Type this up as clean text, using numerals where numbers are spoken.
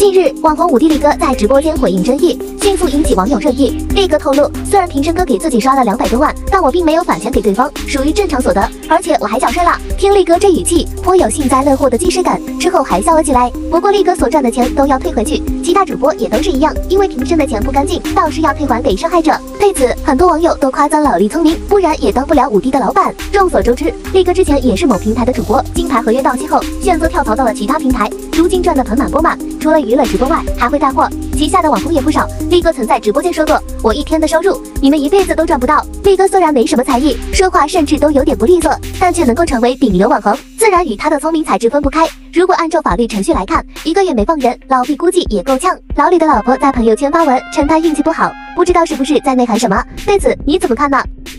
近日，网红五弟力哥在直播间回应争议，迅速引起网友热议。力哥透露，虽然平生哥给自己刷了200多万，但我并没有返钱给对方，属于正常所得，而且我还缴税了。听力哥这语气，颇有幸灾乐祸的既视感，之后还笑了起来。不过力哥所赚的钱都要退回去，其他主播也都是一样，因为平生的钱不干净，倒是要退还给受害者。对此，很多网友都夸赞老力聪明，不然也当不了五弟的老板。众所周知，力哥之前也是某平台的主播，金牌合约到期后，选择跳槽到了其他平台，如今赚得盆满钵满。除了娱乐直播外，还会带货，旗下的网红也不少。力哥曾在直播间说过：“我一天的收入，你们一辈子都赚不到。”力哥虽然没什么才艺，说话甚至都有点不利索，但却能够成为顶流网红，自然与他的聪明才智分不开。如果按照法律程序来看，1个月没放人，老毕估计也够呛。老李的老婆在朋友圈发文称他运气不好，不知道是不是在内涵什么？对此你怎么看呢？